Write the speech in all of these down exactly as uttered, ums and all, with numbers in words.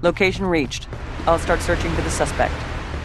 Location reached. I'll start searching for the suspect.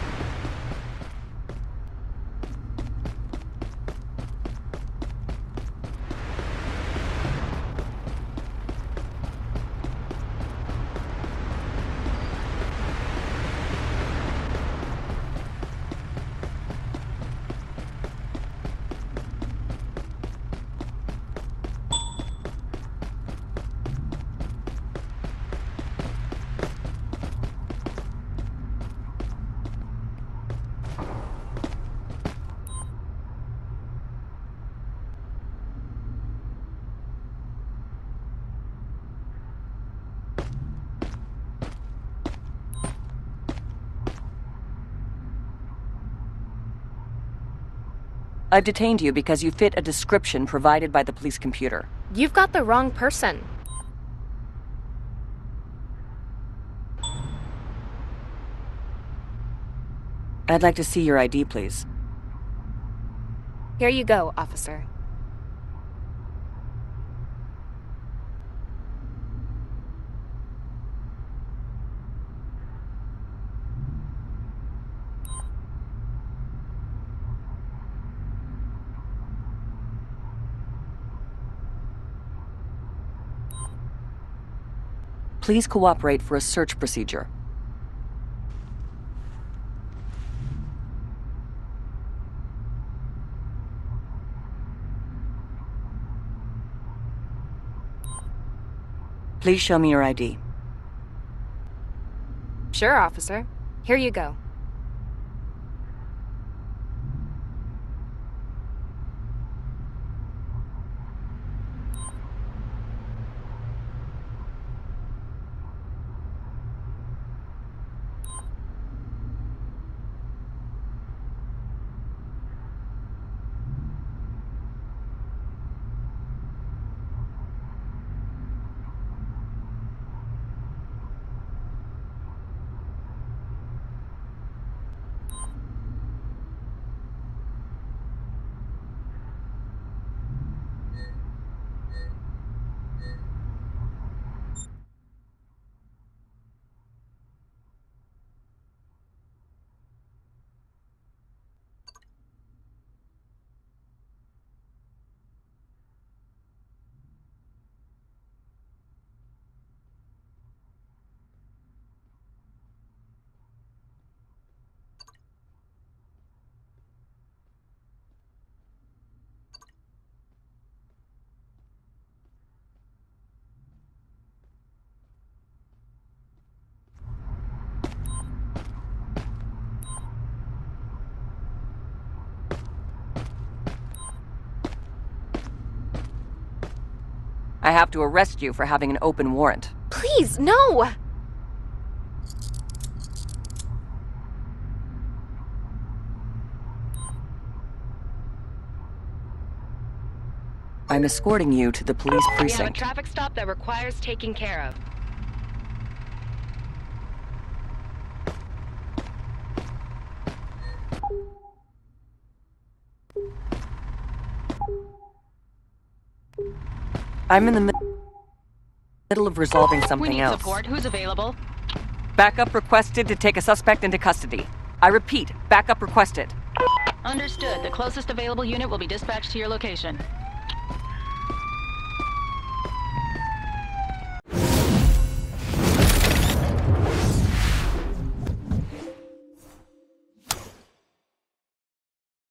I've detained you because you fit a description provided by the police computer. You've got the wrong person. I'd like to see your I D, please. Here you go, officer. Please cooperate for a search procedure. Please show me your I D. Sure, officer. Here you go. I have to arrest you for having an open warrant. Please, no! I'm escorting you to the police We have a precinct. traffic stop that requires taking care of. I'm in the mi- middle of resolving We something need else. support. Who's available? Backup requested to take a suspect into custody. I repeat, backup requested. Understood. The closest available unit will be dispatched to your location.